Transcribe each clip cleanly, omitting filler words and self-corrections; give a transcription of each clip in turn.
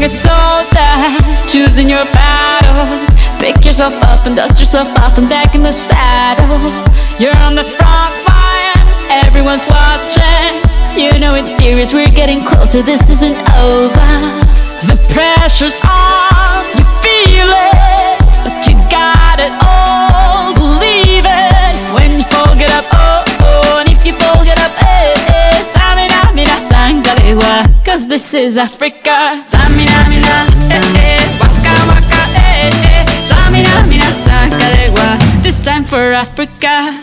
a soldier, choosing your battle. Pick yourself up and dust yourself off and back in the saddle. You're on the front line, everyone's watching. You know it's serious, we're getting closer, this isn't over. The pressure's on, you feel it, but you got it all, believe it. When you fold it up, oh, oh, and if you fold it up, eh, eh, Samina, mina, sangalewa, cause this is Africa. Samina, mina, eh, eh, waka, waka, eh, eh, Samina, mina, sangalewa, this time for Africa.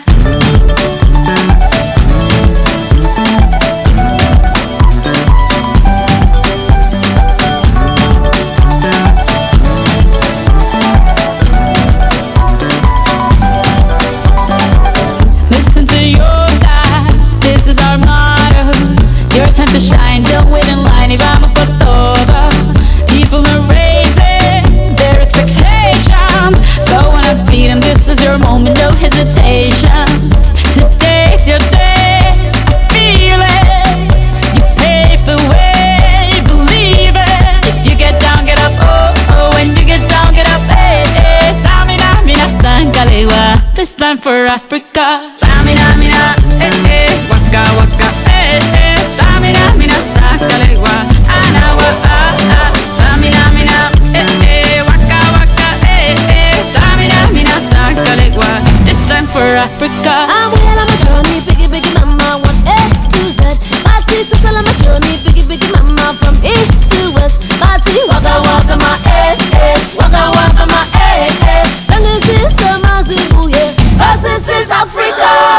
Time to shine, don't wait in line, y vamos por todo. People are raising their expectations. Go on and feed them, this is your moment, no hesitation. Today's your day, feel it. You pave the way, believe it. If you get down, get up, oh, oh. When you get down, get up, eh, eh. Samina, mina, sangalewa, this time for Africa. Samina, mina, eh, eh, waka, waka, eh, eh. Samina, mina, sangalewa, anawa, ah, ah. Samina, mina, eh, eh, waka, waka, eh, eh. Samina, mina, sangalewa, this time for Africa. I'm well on my journey, biggie, biggie mama, 1 A to Z. My sister's all on my journey, biggie, biggie mama, from east to west. Party, waka, waka, my eh, eh, waka, waka, my eh, eh. Tango is summer, yeah, 'cause this is Africa.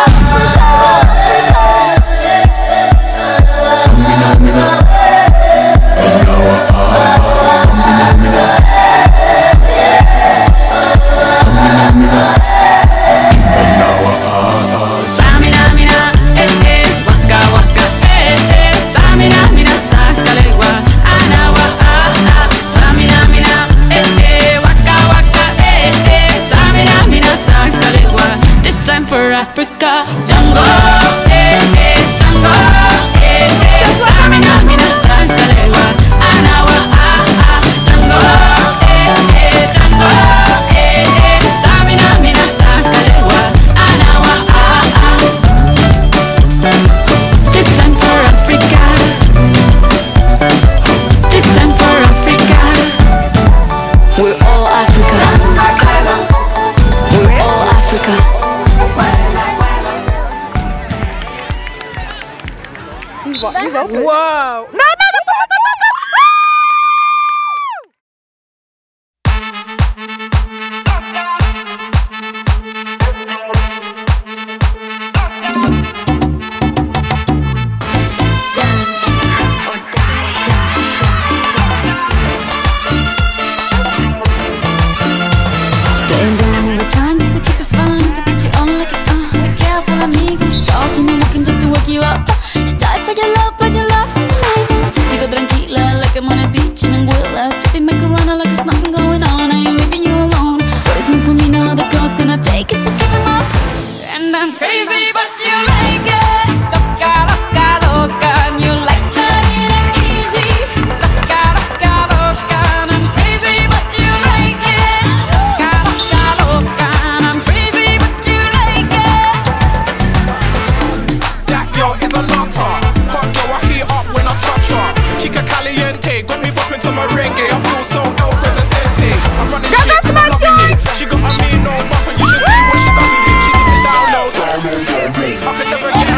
Samina, mina, anawa, ah, samina, mina, samina, mina, anawa, ah, Samina, mina, eh, eh, waka, waka, eh, eh. Samina, mina, sangalewa, anawa, ah, ah. Samina, mina, eh, eh, waka, waka, eh, eh. Samina, mina, sangalewa, this time for Africa. Jungle, eh, eh, jungle, eh, eh. Samina, mina, sangalewa, anawa, ah, ah. Jungle, eh, eh, jungle, eh, eh. Samina, mina, sangalewa, anawa, ah, ah. This time for Africa. This time for Africa. We're all Africa. We're all Africa. Whoa! No, no, no! Playing down all the time just to keep it fun, to get you on like it, be careful amigos, talking and walking just to wake you up. She died for your love, but your love's in the night. Just sigo tranquila like I'm on a beach in Anguilla, sipping macarona like it's nothing going on. I ain't leaving you alone. What is meant for me now, the God's gonna take it to give him up. And I'm crazy, but you like it. Loca, loca, loca, and you like that it ain't easy. Loca, loca, loca, and I'm crazy, but you like it. Loca, loca, loca, and I'm crazy, but you like it. That girl is a nutter. Hot girl, I heat up when I touch her. Chica caliente, got me bopping to my reggae. I feel so El Presidente. I'm running shit and I'm loving it. She got a mean old bumper, you should see what she does with it. She did it down low. I could never get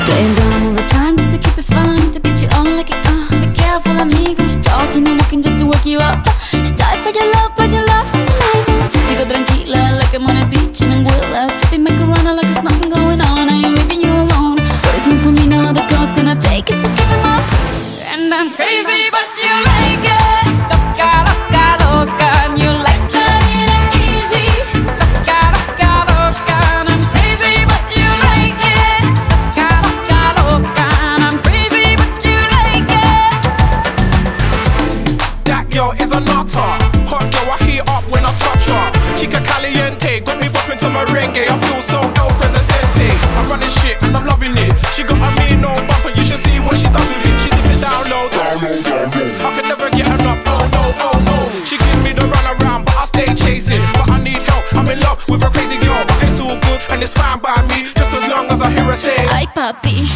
Playing dumb all the time just to keep it fun, to get you on like it. Be careful, amigo. She's talking and walking just to work you up. She died for your love, but your love's in the night. Sigo tranquila like I'm on a beach in Anguilla, sipping macarona like there's nothing going on. I ain't leaving you alone. What is meant for me, no other girl's gonna take it to give him up. And I'm crazy, but you like it. Loca, loca, loca, and you like that it ain't easy. Loca, loca, loca, and I'm crazy, but you like it. Loca, loca, loca, and I'm crazy, but you like it. That girl is a nutter. Hot girl, I heat up when I touch her. Chica caliente, got me bopping to merengue. I feel so El Presidente. I'm running shit and I'm loving it. She got a mean no bumper, you should see what she does with it. She dip it down low. I could never get enough. Oh no, oh no. She gives me the run around, but I stay chasing. But I need help. I'm in love with a crazy girl, but it's all good and it's fine by me, just as long as I hear her say, Ay papi,